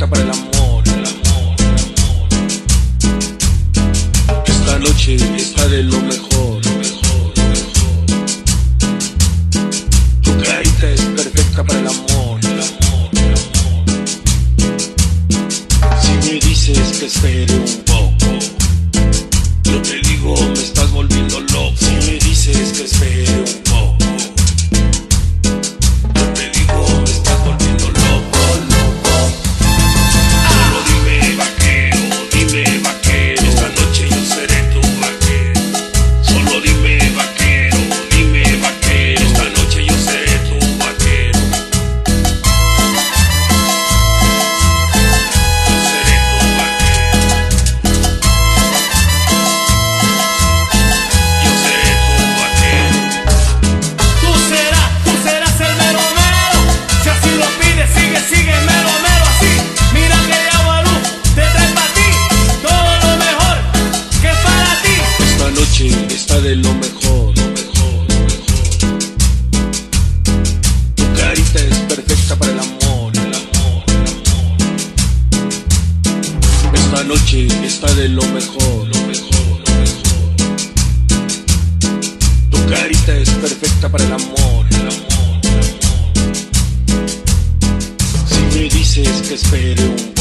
perfecta para el amor, el amor, el amor. Esta noche está de lo mejor, lo mejor, lo mejor. Tu carita es perfecta para el amor, el amor, el amor. Si me dices que espere un poco, yo te digo me estás volviendo loco. Si me dices que espere un poco, está de lo mejor, lo mejor, lo mejor. Tu carita es perfecta para el amor, el amor, el amor. Esta noche está de lo mejor, lo mejor, lo mejor. Tu carita es perfecta para el amor, el amor, el amor. Si me dices que espere un